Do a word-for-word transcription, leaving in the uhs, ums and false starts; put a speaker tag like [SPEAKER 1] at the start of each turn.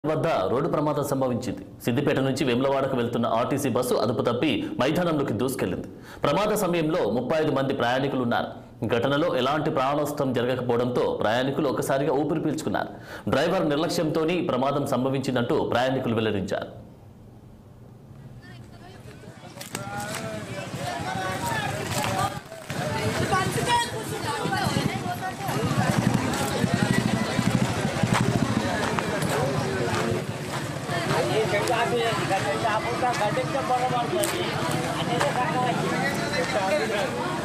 [SPEAKER 1] వద్ద రోడ్డు ప్రమాదం సంభవించింది. సిద్దిపేట నుంచి వేములవాడకు వెళ్తున్న ఆర్టీసీ బస్సు అదుపు తప్పి మైదానంలోకి దూసుకెళ్లింది. ప్రమాద సమయంలో ముప్పై ఐదు మంది ప్రయాణికులు ఉన్నారు. ఘటనలో ఎలాంటి ప్రాణనష్టం జరగకపోవడంతో ప్రయాణికులు ఒకసారిగా ఊపిరి పీల్చుకున్నారు. డ్రైవర్ నిర్లక్ష్యంతోనే ప్రమాదం సంభవించిందంటూ ప్రయాణికులు వెల్లడించారు.
[SPEAKER 2] गड्ढे गड्ढे बरोबर